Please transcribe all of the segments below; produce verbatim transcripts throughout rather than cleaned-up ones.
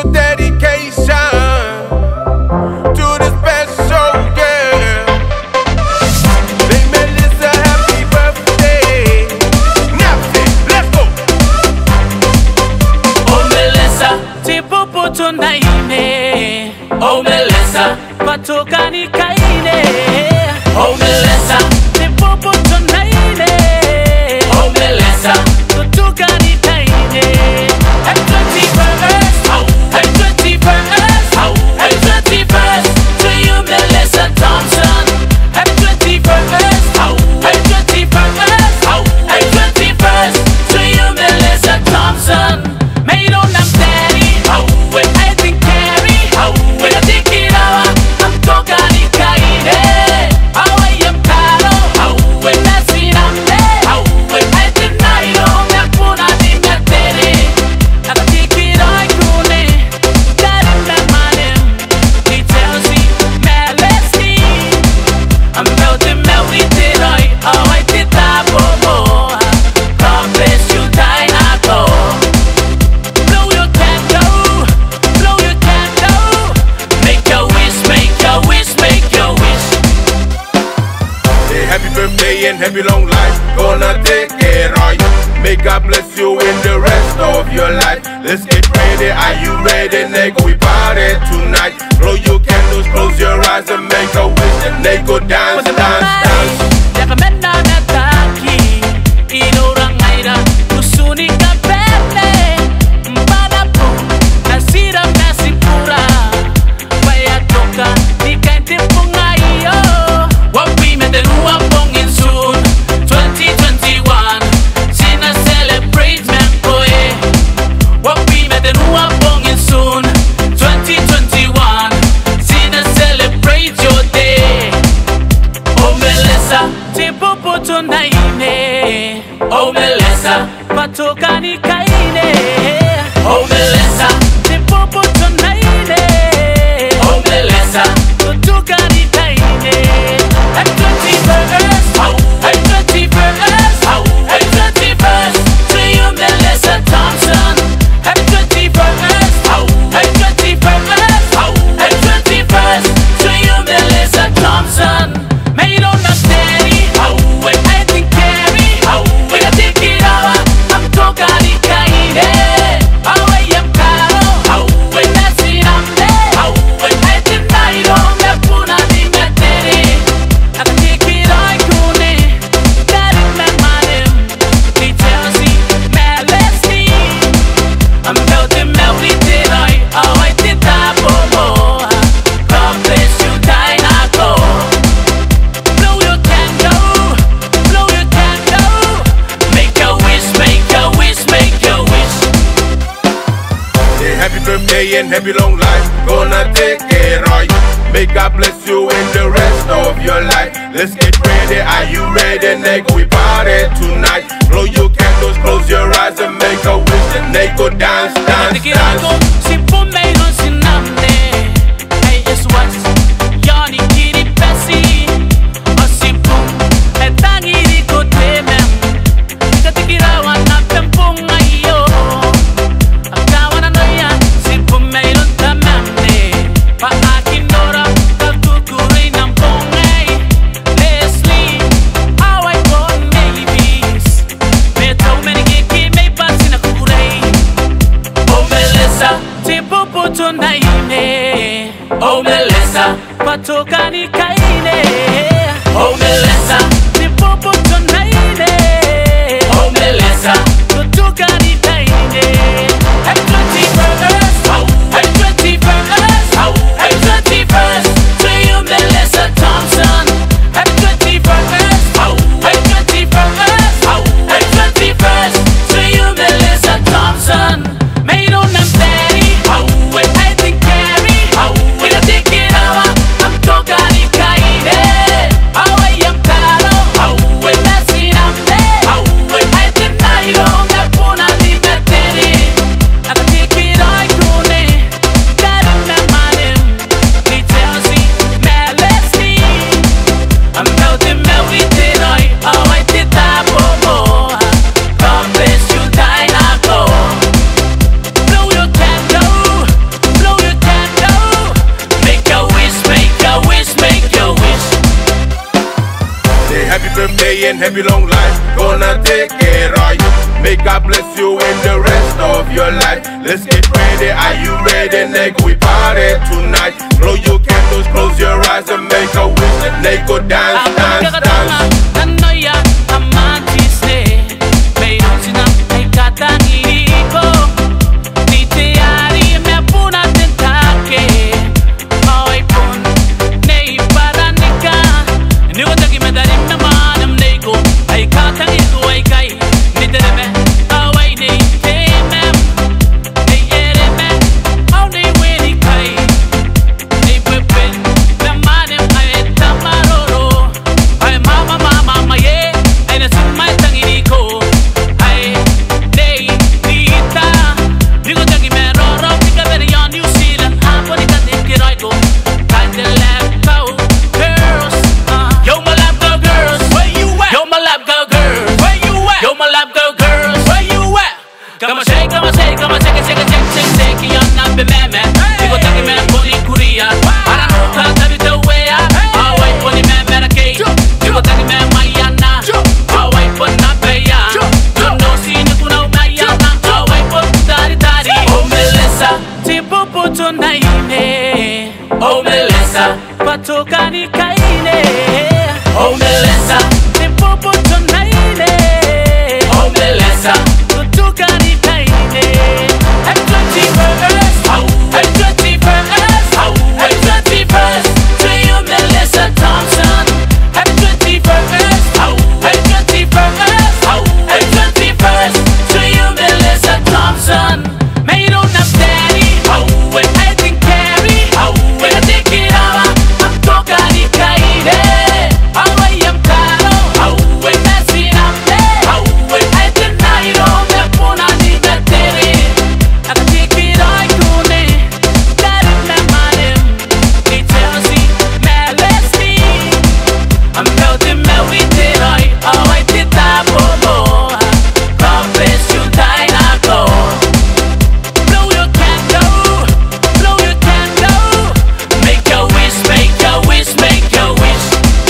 special dedication to the special girl. Say Melissa, happy birthday. Napsy, let's go. Oh Melissa, tipupu tunaine. Oh Melissa, patokani kaine. Oh Melissa, tipupu tunaine. Oh Melissa, patokani kaine. Happy twenty-first, oh, happy twenty-first, oh, happy twenty-first to you, Melissa Thompson. Happy twenty-first, oh, happy twenty-first, oh, happy twenty-first to you, Melissa Thompson. Made on them daddy, oh, when I think carry, oh, when I think it out, I'm talking kaine. Oh, I am caro, oh, when I see them there, oh, when I deny it, oh, me puna di me tere. I don't think it I kune, that in my mind, he tells me, Melody, I'm melting, melting, did I, oh, I did that, bobo. God bless you, Dynamo. Blow your candle, blow your candle. Make your wish, make your wish, make your wish. Say happy birthday and happy long life. Gonna take it right. May God bless you in the rest of your life. Let's get ready. Are you ready? Nego, we party tonight. Blow your candles, close your eyes and make a wish. And they go dance, dance, dance. Yakamena nataki, inurang aira, kusuni ka pele. Mbala po, nasira nasipura. Vaya toka, ni kainte pungayo. Wapi metenua pongin soon, twenty twenty-one. Sina celebrate mempoe. Wapi metenua pongin soon, twenty twenty-one. Sina celebrate your day. Oh Melissa, tipupu tunaine. Oh Melissa, patokani kaine. Oh Melissa, tipupu tunaine. Oh Melissa, patokani kaine. Happy twenty-first, oh, happy twenty-first, oh, happy twenty-first to you, Melissa Thompson. Happy twenty-first, oh, happy twenty-first, oh, happy twenty-first to you, Melissa Thompson. Made on the steady, oh, when I think carry, oh, when I think it out, I'm talking kaine. Oh, I am caro, oh, when I see them there, oh, when I deny it, oh, me puna di me tere. I can take it I kune, that in my mind, he tells me, Melody, I'm melting, melting, did I, oh, I did that, bobo. God bless you, Dynamo. Blow your candle, blow your candle. Make a wish, make a wish, make a wish. Say happy birthday and happy long life. Gonna take it right. May God bless you in the rest of your life. Let's get ready. Are you ready? Nego, we party tonight. Blow your candles, close your eyes and make a wish. And they go dance, dance, dance. Si pumeiro sinamne, hey is what Yanni kiri pesi. O si pum, etangi di kotemem. Katikirawan na pempung ayo. Akawan na ya, si pumeiro tamamne. Paakinora, kagukuri ng pungay. Leslie, away bon maybes. Meto menigiki may pansin ako kuray. Oh Melissa, tipupu tunaine. Oh Melissa, patokani kaine. Oh Melissa, tipupu tunaine. Oh Melissa, patokani kaine. Happy twenty-first, oh, happy twenty-first, oh, happy twenty-first to you, Melissa Thompson. Happy twenty-first, oh, happy twenty-first, oh, happy twenty-first to you, Melissa Thompson. Made on them daddy, oh, when I think carry, oh, when I think it out, I'm talking kaine. Oh, I am Say happy birthday and happy long life. Gonna take it right. May God bless you in the rest of your life. Let's get ready, are you ready? Nigga, we party tonight. Blow your candles, close your eyes and make a wish. Nigga, dance, dance, dance. Oh Melissa, patokani kaine. Oh Melissa, tipopo tonaine. Oh Melissa, patokani kaine. Happy twenty-first, happy twenty-first, happy twenty-first to you, Melissa Thompson. Happy twenty-first, happy twenty-first, happy twenty-first to you, Melissa Thompson. May you don't have daddy, when I think carry, when I take it out, I'm totally kaide. How I am caro, when I see I'm there, when I deny it all, me puna ni me tere. I can take it all, kune, that is my man. It tells me, Melody, I'm melting my with it, oh I did that bobo. God bless you, Dynako. Blow your candle, blow your candle. Make a wish, make a wish, make a wish.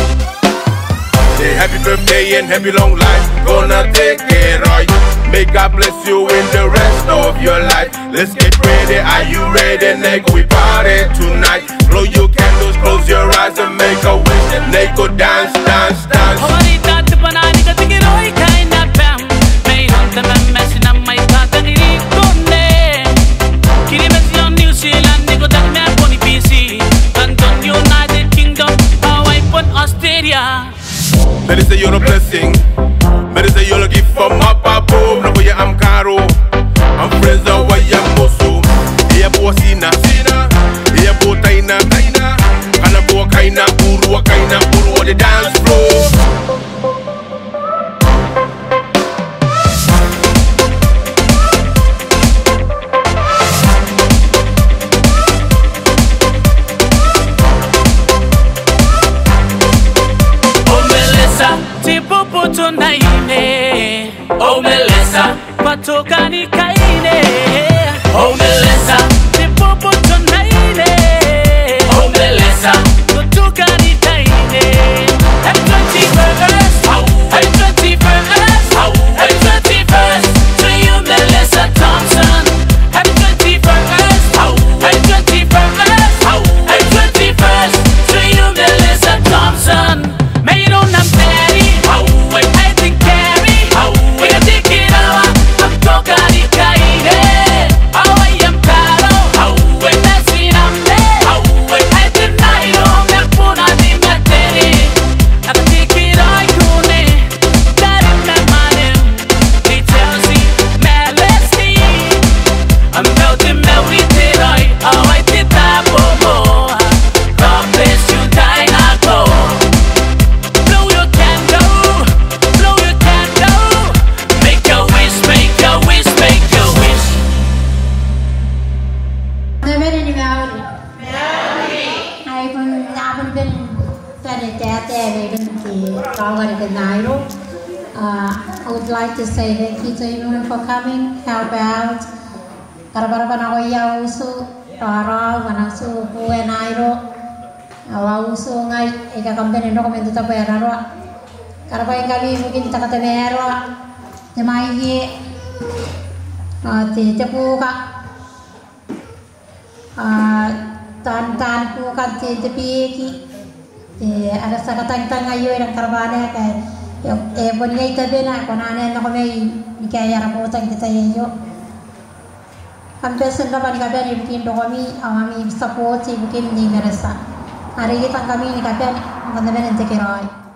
Say happy birthday and happy long life. Gonna take it right. May God bless you in the rest of your life. Let's get ready, are you ready? Nigga, we party tonight. Blow your candles, close your eyes and make a wish. And nigga, dance, dance, dance. Ahorita te panani ka tingiro ikay na pam. May hunta mamasi na may tatangiri kone. Kini mesi on New Zealand, niko tak me poni P C. Anton United Kingdom, Hawaii pon Australia. Many say you're a blessing. Many say you're a gift from up above. No way I'm caro. I'm friends of why I'm mosu. Here bo sina sina. Here bo taina taina. Kana bo kaina buru kaina buru on the dance floor. Oh Melissa, tipopo tonaine. Oh Melissa, patokani kaine. Oh Melissa, tipopo tonaine. Oh Melissa, patokani kaine. Happy twenty-first, happy twenty-first, happy twenty-first to you, Melissa Thompson. Happy twenty-first, happy twenty-first, happy twenty-first to you, Melissa Thompson. May you don't have daddy, when I think carry, when I take it out, I'm totally kaide. How I am caro, when I see I'm there, when I deny it all, me puna ni me tere. I can take it all, kune, that is my man. It tells me, Melody, I'm melting my with it, oh I did that bobo. God bless you, Dynako. Blow your candle, blow your candle. Make a wish, make a wish, make a wish. Never any Melody. I pun napun pun tadi tete even ki kawan ke Nairo. I would like to say thank you to everyone for coming. Help out. Karabara pana koya usu tara pana su kue Nairo. Awa usu ngai eka kampanye no komento tapi araro. Karena kami mungkin tak temero, jemaah ti cepu kak, tan-tan pu kan ti tepi ki, ada sakatan tang ayo yang karbane kai, eh bongai tabe na konane na kami nikaya rapotan kita yo. Hampir semua kapan bukin domi, awami support si bukin ni merasa. Hari ini tang kami ni kapan, mungkin nanti keroi.